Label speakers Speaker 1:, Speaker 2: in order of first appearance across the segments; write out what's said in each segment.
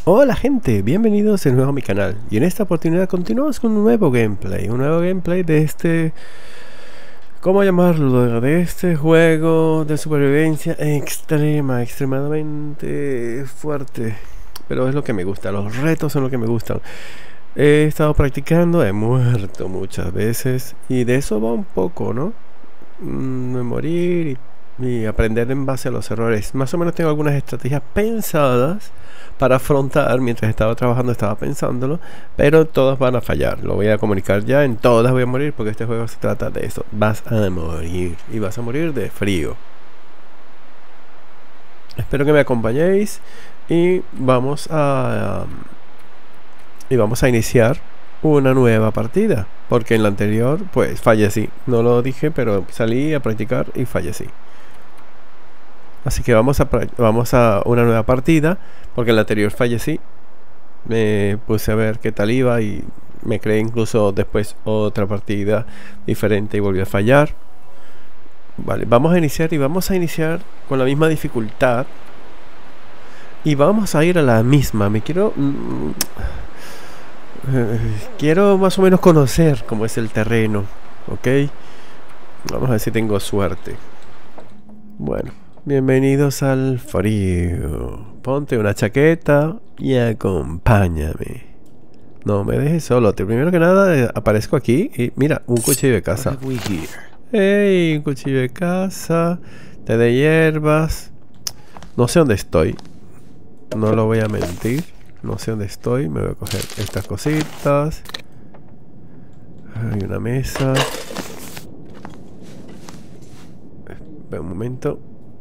Speaker 1: Hola gente, bienvenidos de nuevo a mi canal y en esta oportunidad continuamos con un nuevo gameplay de este, ¿cómo llamarlo? De este juego de supervivencia extremadamente fuerte, pero es lo que me gusta, los retos son lo que me gustan. He estado practicando, he muerto muchas veces y de eso va un poco, ¿no? De morir y aprender en base a los errores. Más o menos tengo algunas estrategias pensadas para afrontar. Mientras estaba trabajando estaba pensándolo, pero todas van a fallar. Lo voy a comunicar ya, en todas voy a morir porque este juego se trata de eso. Vas a morir y vas a morir de frío. Espero que me acompañéis y vamos a iniciar una nueva partida, porque en la anterior pues fallecí. No lo dije, pero salí a practicar y fallecí. Así que vamos a una nueva partida, porque en la anterior fallecí. Me puse a ver qué tal iba y me creé incluso después otra partida diferente y volví a fallar. Vale, vamos a iniciar y vamos a iniciar con la misma dificultad. Y vamos a ir a la misma. Quiero más o menos conocer cómo es el terreno, ¿ok? Vamos a ver si tengo suerte. Bueno, bienvenidos al frío. Ponte una chaqueta y acompáñame. No me dejes solo. Primero que nada, aparezco aquí y mira, un cuchillo de caza. ¡Ey! Un cuchillo de caza. Té de hierbas. No sé dónde estoy. No lo voy a mentir. No sé dónde estoy. Me voy a coger estas cositas. Hay una mesa. Espera un momento.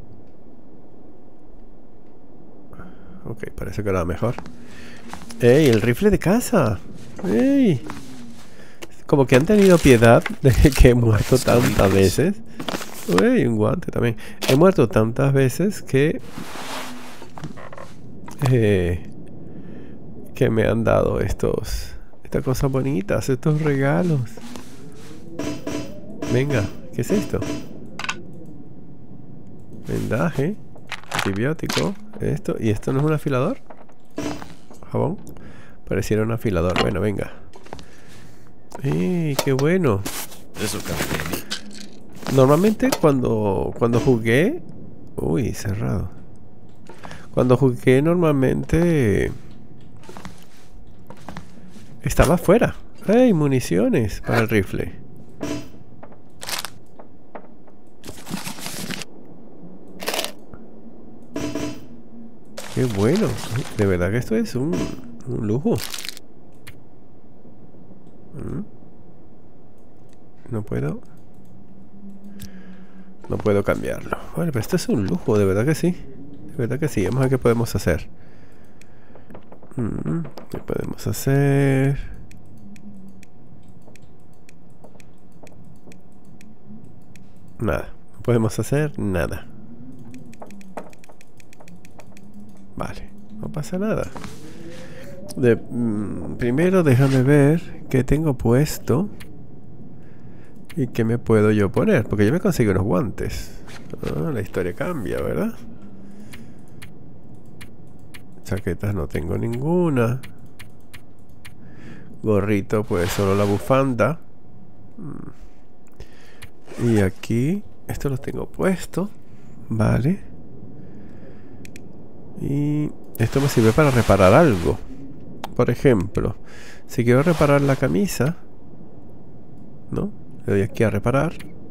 Speaker 1: Ok, parece que era mejor. ¡Ey! El rifle de caza. ¡Ey! Como que han tenido piedad de que he muerto tantas veces. ¡Ey! Un guante también. He muerto tantas veces que me han dado estas cosas bonitas, estos regalos. Venga, ¿qué es esto? Vendaje, antibiótico, esto. ¿Y esto no es un afilador? Jabón. Pareciera un afilador. Bueno, venga. ¡Qué bueno! Normalmente cuando jugué... Uy, cerrado. Cuando jugué normalmente... estaba afuera. ¡Hey! Municiones para el rifle. ¡Qué bueno! De verdad que esto es un lujo. No puedo cambiarlo. Bueno, pero esto es un lujo, de verdad que sí. De verdad que sí. Vamos a ver qué podemos hacer. ¿Qué podemos hacer? Nada. No podemos hacer nada. Vale. No pasa nada. Primero déjame ver qué tengo puesto. ¿Y qué me puedo yo poner? Porque yo me consigo unos guantes. La historia cambia, ¿verdad? Chaquetas no tengo ninguna. Gorrito, pues solo la bufanda. Y aquí, esto lo tengo puesto. Vale. Y esto me sirve para reparar algo. Por ejemplo, si quiero reparar la camisa, ¿no? Le doy aquí a reparar.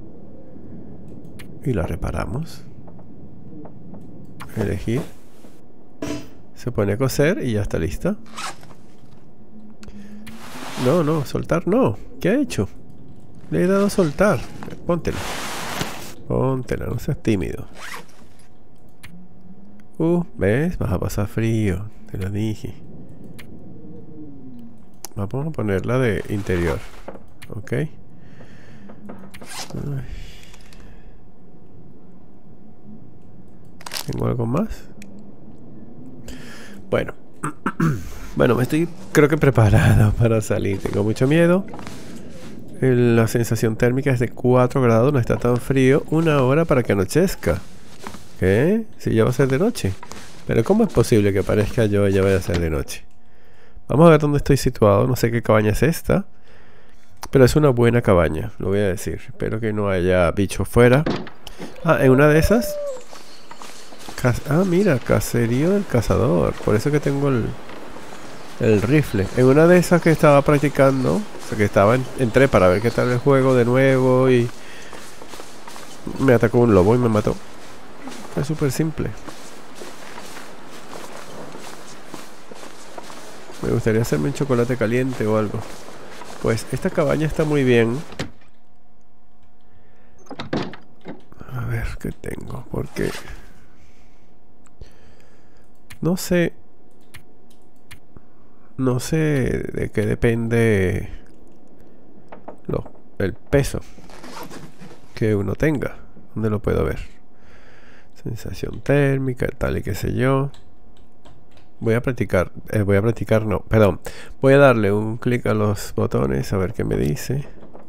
Speaker 1: Y la reparamos. Elegir. Se pone a coser y ya está lista. No, soltar no. ¿Qué ha hecho? Le he dado a soltar. Póntela. Póntela, no seas tímido. ¿Ves? Vas a pasar frío. Te lo dije. Vamos a ponerla de interior. Ok. ¿Tengo algo más? Bueno. Bueno, creo que preparado para salir. Tengo mucho miedo. La sensación térmica es de 4 grados. No está tan frío. 1 hora para que anochezca. ¿Qué? Si ya va a ser de noche. Pero ¿cómo es posible que parezca yo y ya vaya a ser de noche? Vamos a ver dónde estoy situado. No sé qué cabaña es esta. Pero es una buena cabaña, lo voy a decir. Espero que no haya bichos fuera. Ah, en una de esas. Mira, caserío del cazador. Por eso que tengo el rifle. En una de esas que estaba practicando, o sea que entré para ver qué tal el juego de nuevo y me atacó un lobo y me mató. Es súper simple. Me gustaría hacerme un chocolate caliente o algo. Pues esta cabaña está muy bien. A ver qué tengo. Porque no sé. No sé de qué depende el peso que uno tenga. ¿Dónde lo puedo ver? Sensación térmica, tal y qué sé yo. Voy a practicar. No, perdón. Voy a darle un clic a los botones a ver qué me dice.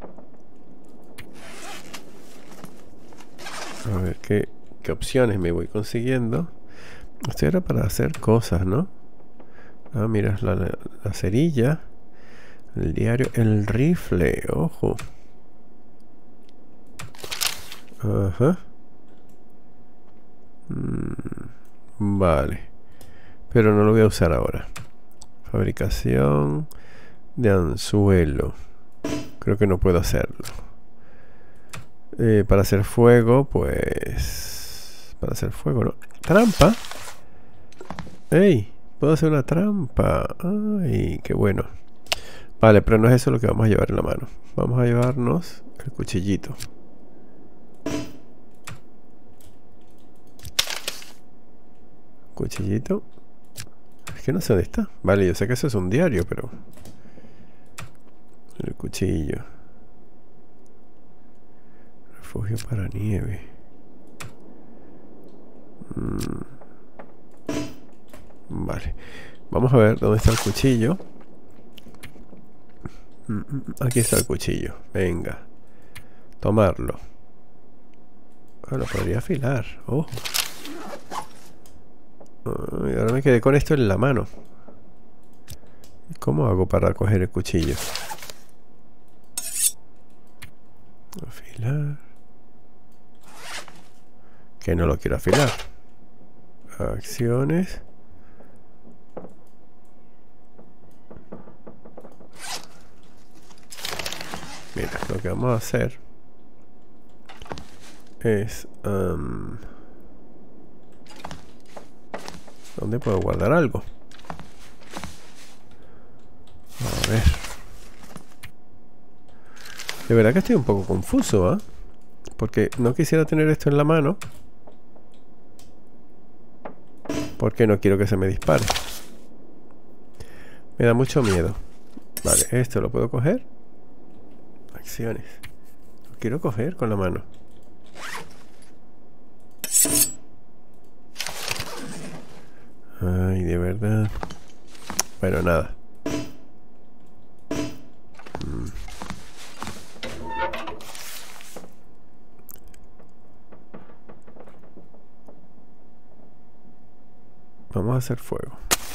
Speaker 1: A ver qué opciones me voy consiguiendo. Esto era para hacer cosas, ¿no? Ah, mira, la cerilla. El diario. El rifle. Ojo. Ajá. Vale. Pero no lo voy a usar ahora. Fabricación de anzuelo. Creo que no puedo hacerlo. Para hacer fuego, pues... Para hacer fuego, ¿no? ¡Trampa! ¡Ey! Puedo hacer una trampa. ¡Ay! ¡Qué bueno! Vale, pero no es eso lo que vamos a llevar en la mano. Vamos a llevarnos el cuchillito. Cuchillito. Es que no sé dónde está. Vale, yo sé que eso es un diario, pero... El cuchillo. Refugio para nieve. Vale. Vamos a ver dónde está el cuchillo. Aquí está el cuchillo. Venga. Tomarlo. Lo podría afilar. Ojo. Ahora me quedé con esto en la mano. ¿Cómo hago para coger el cuchillo? Afilar. Que no lo quiero afilar. Acciones. Mira, lo que vamos a hacer es... ¿dónde puedo guardar algo? A ver. De verdad que estoy un poco confuso, ¿ah? Porque no quisiera tener esto en la mano. Porque no quiero que se me dispare. Me da mucho miedo. Vale, esto lo puedo coger. Acciones. Lo quiero coger con la mano. Ay, de verdad. Bueno, nada. Vamos a hacer fuego.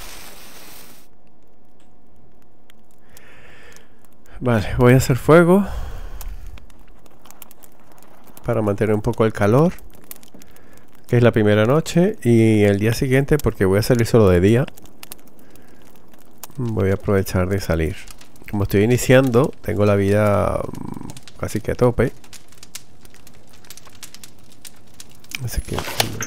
Speaker 1: Vale, voy a hacer fuego para mantener un poco el calor, que es la primera noche, y el día siguiente, porque voy a salir solo de día, voy a aprovechar de salir. Como estoy iniciando, tengo la vida casi que a tope. Así que...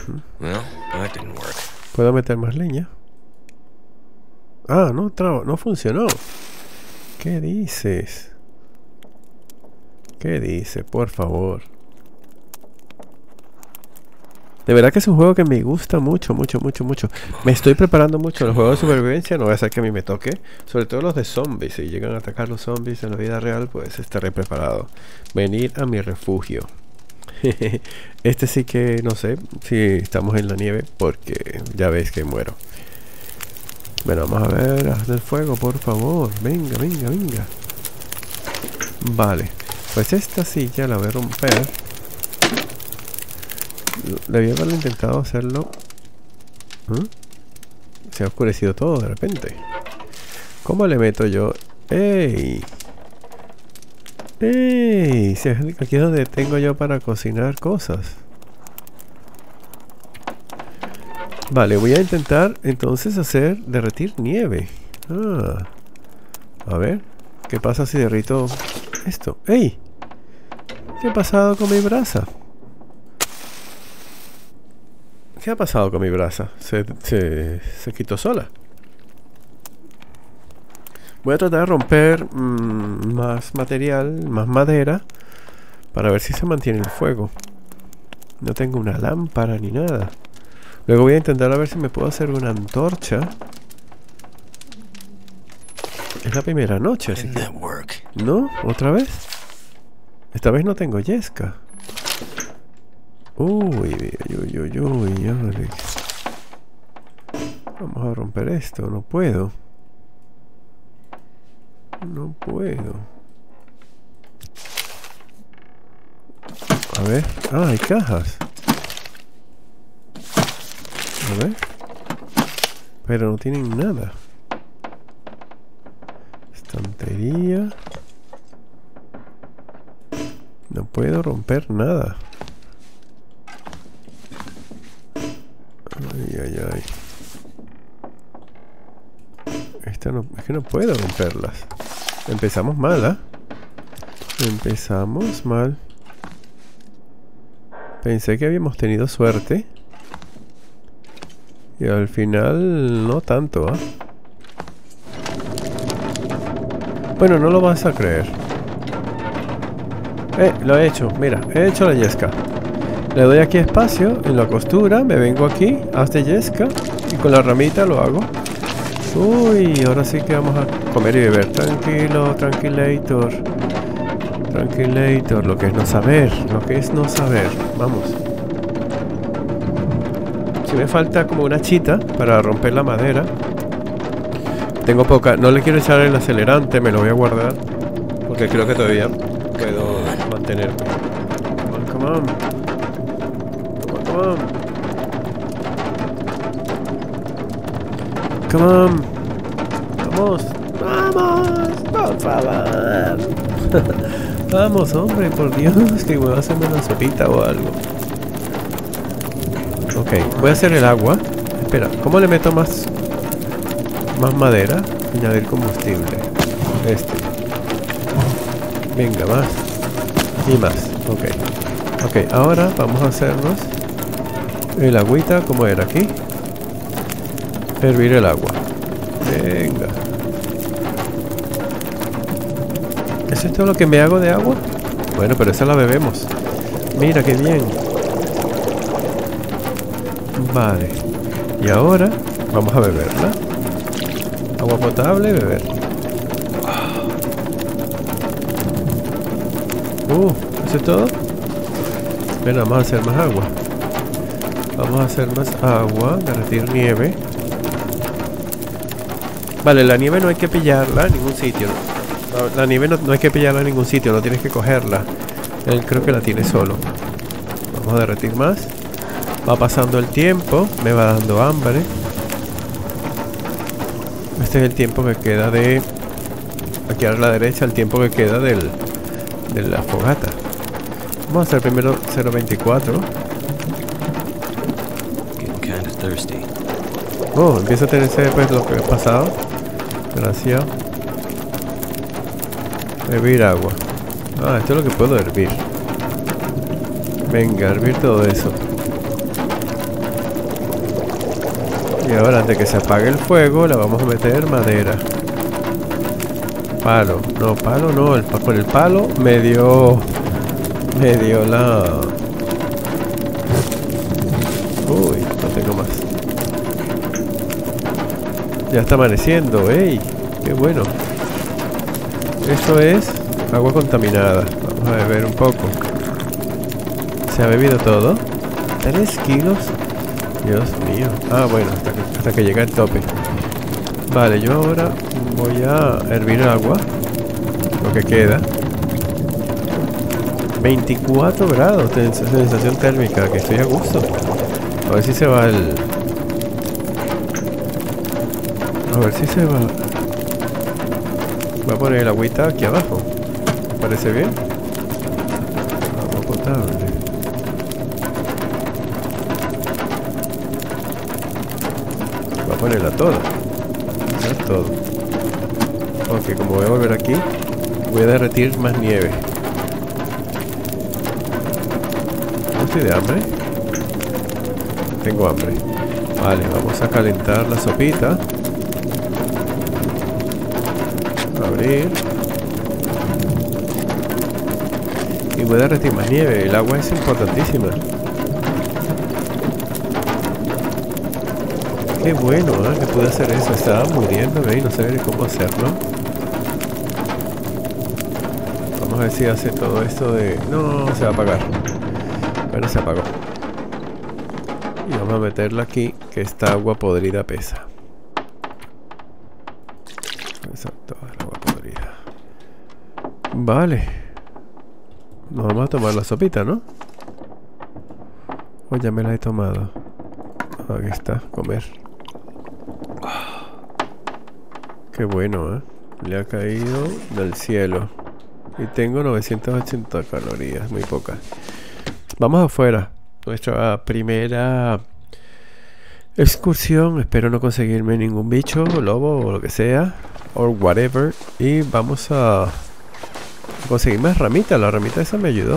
Speaker 1: ¿puedo meter más leña? Ah, no funcionó. ¿Qué dices? ¿Qué dices? Por favor. De verdad que es un juego que me gusta mucho, mucho, mucho, mucho. Me estoy preparando mucho en los juegos de supervivencia. No voy a hacer que a mí me toque. Sobre todo los de zombies. Si llegan a atacar los zombies en la vida real, pues estaré preparado. Venir a mi refugio. Este sí que no sé si estamos en la nieve, porque ya veis que muero. Bueno, vamos a ver, haz el fuego, por favor. Venga, venga, venga. Vale, pues esta silla la voy a romper. Debía haberlo intentado hacerlo. Se ha oscurecido todo de repente. ¿Cómo le meto yo? ¡Ey! ¡Ey! Aquí es donde tengo yo para cocinar cosas. Vale, voy a intentar entonces hacer derretir nieve. Ah. A ver, ¿qué pasa si derrito esto? ¡Ey! ¿Qué ha pasado con mi brasa? ¿Qué ha pasado con mi brasa? Se quitó sola. Voy a tratar de romper más material, más madera, para ver si se mantiene el fuego. No tengo una lámpara ni nada. Luego voy a intentar a ver si me puedo hacer una antorcha. Es la primera noche, así que... ¿No? ¿Otra vez? Esta vez no tengo yesca. Uy. Vamos a romper esto. No puedo. No puedo. A ver. Ah, hay cajas. A ver. Pero no tienen nada. Estantería. No puedo romper nada. Ay. Esta no, es que no puedo romperlas. Empezamos mal, ¿ah? Empezamos mal. Pensé que habíamos tenido suerte. Y al final no tanto, ¿ah? Bueno, no lo vas a creer. Lo he hecho, mira, he hecho la yesca. Le doy aquí espacio en la costura, me vengo aquí, haz de yesca y con la ramita lo hago. Uy, ahora sí que vamos a comer y beber. Tranquilo, tranquilator. Tranquilator, lo que es no saber, Vamos. Si me falta como una chita para romper la madera. Tengo poca, no le quiero echar el acelerante, me lo voy a guardar. Porque creo que todavía puedo mantenerme. Come on. Come on. Vamos, por favor. Vamos, hombre, por Dios, que voy a hacerme una sopita o algo. Ok, voy a hacer el agua. Espera, ¿cómo le meto más madera? Añadir combustible. Venga, más. Y más. Ok, ahora vamos a hacernos el agüita, como era aquí. Hervir el agua. Venga. ¿Es esto lo que me hago de agua? Bueno, pero esa la bebemos. Mira qué bien. Vale. Y ahora vamos a beberla. Agua potable, beber. ¿Eso es todo? Bueno, vamos a hacer más agua. Vamos a hacer más agua, derretir nieve. Vale, la nieve no hay que pillarla en ningún sitio. La nieve no hay que pillarla en ningún sitio, no tienes que cogerla. Él creo que la tiene solo. Vamos a derretir más. Va pasando el tiempo, me va dando hambre. Este es el tiempo que queda de... Aquí a la derecha, el tiempo que queda de la fogata. Vamos a hacer primero 0.24. Oh, empieza a tenerse pues lo que ha pasado. Gracias. Hervir agua. Ah, esto es lo que puedo hervir. Venga, hervir todo eso. Y ahora, antes de que se apague el fuego, le vamos a meter madera. Palo. No, palo no. Con el palo me dio la... Uy, no tengo más. Ya está amaneciendo, ¡ey! ¡Qué bueno! Esto es agua contaminada. Vamos a beber un poco. ¿Se ha bebido todo? 3 kilos. Dios mío. Ah, bueno, hasta que llega el tope. Vale, yo ahora voy a hervir el agua. Lo que queda. 24 grados de sensación térmica, que estoy a gusto. A ver si se va A ver si se va. Voy a poner el agüita aquí abajo. ¿Me parece bien? Agua potable. Voy a ponerla toda. Ya es todo. Ok, como voy a volver aquí, voy a derretir más nieve. ¿No estoy de hambre? Tengo hambre. Vale, vamos a calentar la sopita. Abrir. Y voy a derretir más nieve. El agua es importantísima. Qué bueno, ¿eh? Que pude hacer eso. Estaba muriéndome y no sabía cómo hacerlo. Vamos a ver si hace todo esto de... No, se va a apagar. Bueno, se apagó. Y vamos a meterla aquí, que esta agua podrida pesa. Exacto, el agua podrida. Vale. Nos vamos a tomar la sopita, ¿no? O ya me la he tomado. Aquí está, comer. Qué bueno, ¿eh? Le ha caído del cielo. Y tengo 980 calorías, muy pocas. Vamos afuera. Nuestra primera excursión. Espero no conseguirme ningún bicho, lobo o lo que sea. O whatever. Y vamos a conseguir más ramitas. La ramita esa me ayudó.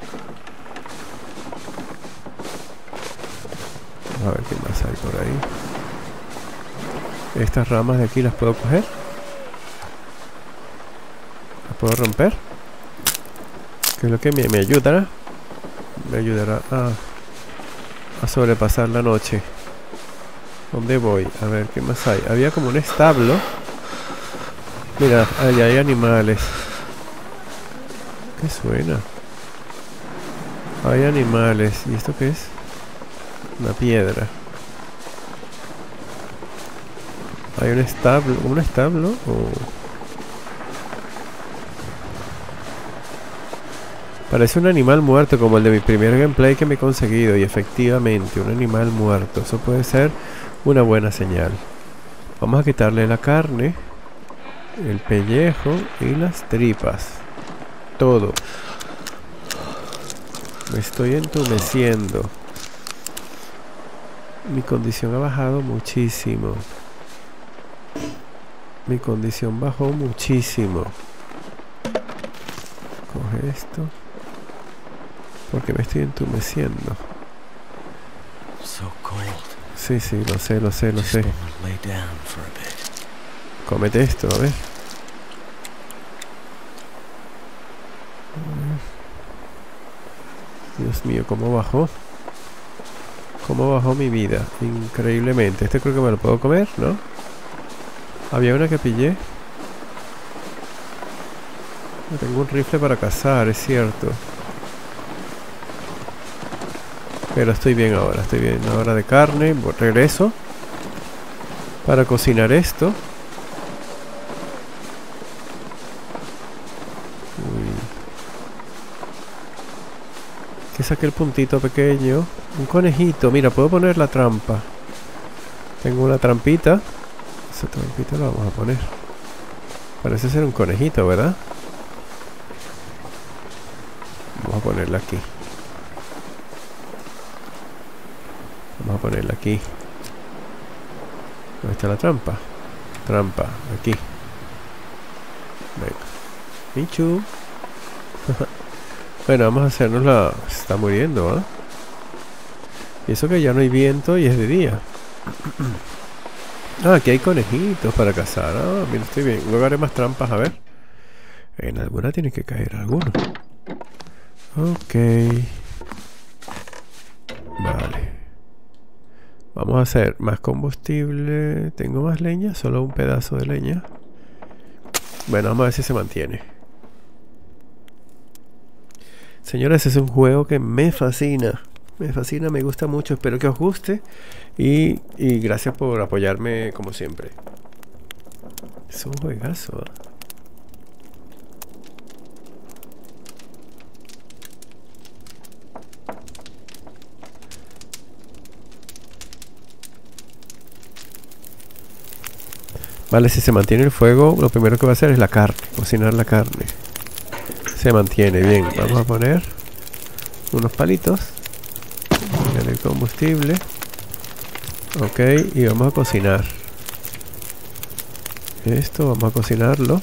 Speaker 1: A ver qué más hay por ahí. Estas ramas de aquí las puedo coger. Las puedo romper. Que es lo que me ayudará. Me ayudará a sobrepasar la noche. ¿Dónde voy? A ver, ¿qué más hay? Había como un establo. Mira, allá hay animales. ¿Qué suena? Hay animales. ¿Y esto qué es? Una piedra. Hay un establo. ¿Un establo? Parece un animal muerto como el de mi primer gameplay que me he conseguido. Y efectivamente, un animal muerto. Eso puede ser una buena señal. Vamos a quitarle la carne, el pellejo y las tripas. Todo. Me estoy entumeciendo. Mi condición ha bajado muchísimo. Mi condición bajó muchísimo. Coge esto. Porque me estoy entumeciendo. Sí, sí, lo sé, lo sé, lo sé. Cómete esto, a ver. Dios mío, ¿cómo bajó? ¿Cómo bajó mi vida? Increíblemente. Este creo que me lo puedo comer, ¿no? Había una que pillé. Tengo un rifle para cazar, es cierto. Pero estoy bien ahora, estoy bien. Ahora de carne, regreso para cocinar esto. Uy. Que saqué el puntito pequeño. Un conejito, mira, puedo poner la trampa. Tengo una trampita. Esa trampita la vamos a poner. Parece ser un conejito, ¿verdad? Vamos a ponerla aquí. Vamos a ponerla aquí. ¿Dónde está la trampa? Trampa, aquí. Venga. Michu. Bueno, vamos a hacernos la... Se está muriendo, ¿eh? Y eso que ya no hay viento y es de día. Ah, aquí hay conejitos para cazar. Ah, mira, estoy bien. Luego haré más trampas, a ver. En alguna tiene que caer alguno. Ok. Vale. Vamos a hacer más combustible. ¿Tengo más leña? Solo un pedazo de leña. Bueno, vamos a ver si se mantiene. Señores, es un juego que me fascina. Me fascina, me gusta mucho. Espero que os guste. Y gracias por apoyarme como siempre. Es un juegazo, ¿eh? Vale, si se mantiene el fuego, lo primero que va a hacer es la carne, cocinar la carne. Se mantiene bien. Vamos a poner unos palitos en el combustible. Ok, y vamos a cocinar esto, vamos a cocinarlo.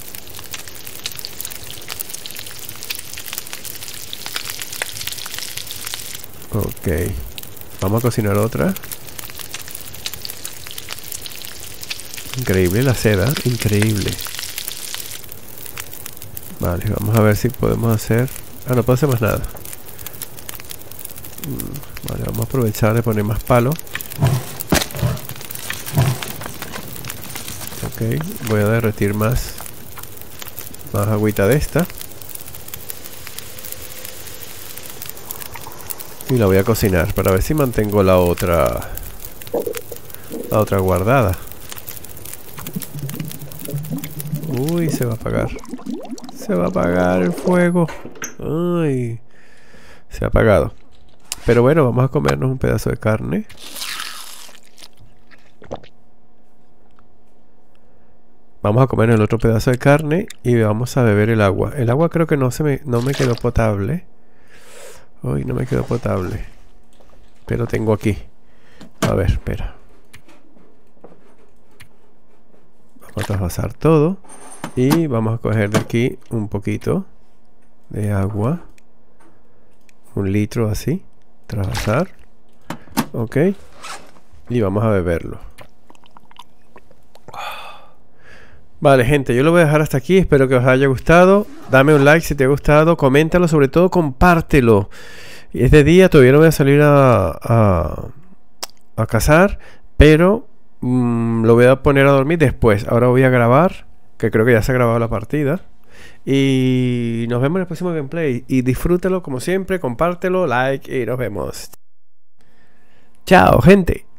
Speaker 1: Ok, vamos a cocinar otra. Increíble la seda, increíble. Vale, vamos a ver si podemos hacer... Ah, no puedo hacer más nada. Vale, vamos a aprovechar de poner más palo. Ok, voy a derretir más agüita de esta. Y la voy a cocinar para ver si mantengo la otra guardada. Uy, se va a apagar. Se va a apagar el fuego. Ay, se ha apagado. Pero bueno, vamos a comernos un pedazo de carne. Vamos a comer el otro pedazo de carne y vamos a beber el agua. El agua creo que no me quedó potable. Uy, no me quedó potable. Pero tengo aquí. A ver, espera. Vamos a trasvasar todo. Y vamos a coger de aquí un poquito de agua. 1 litro así. Trasvasar. Ok. Y vamos a beberlo. Vale, gente, yo lo voy a dejar hasta aquí. Espero que os haya gustado. Dame un like si te ha gustado. Coméntalo, sobre todo compártelo. Es de día, todavía no voy a salir a cazar. Pero lo voy a poner a dormir después. Ahora voy a grabar, que creo que ya se ha grabado la partida. Y nos vemos en el próximo gameplay. Y disfrútalo como siempre, compártelo, like y nos vemos. Chao, gente.